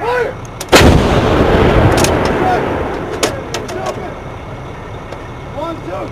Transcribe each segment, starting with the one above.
Fire! One, two.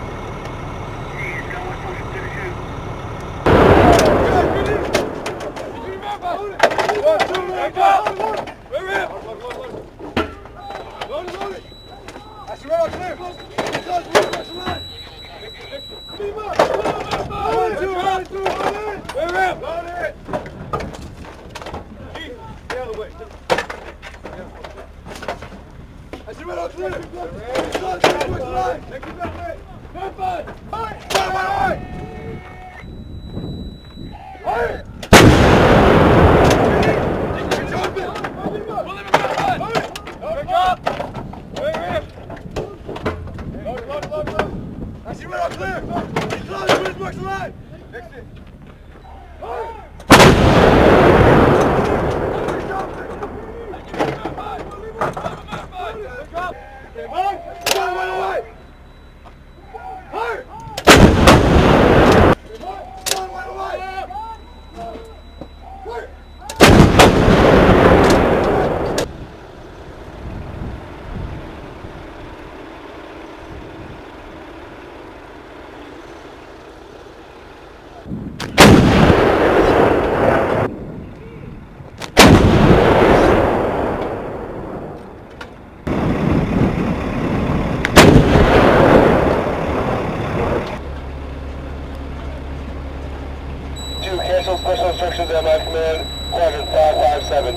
Cancel special instructions at my command, quadrant 557.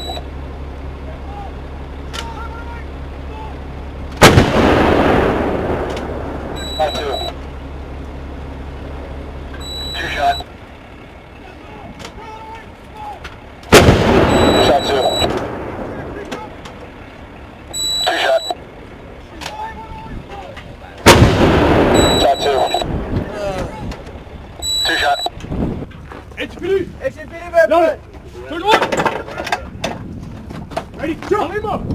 Shot 2. 2 shot. Shot 2. 2 shot. Shot 2. 2 shot. HPD, man! Load it! Turn one! Ready, jump! Aim up!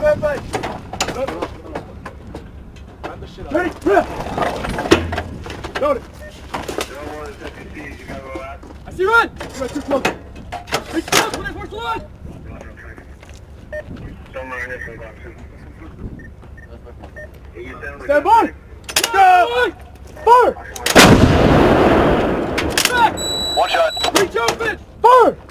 Ready, load it! I see run! You got too close. Big close when I force the line! Stand by! Stand! Fire! Back! 1 shot. Reach open! Fire!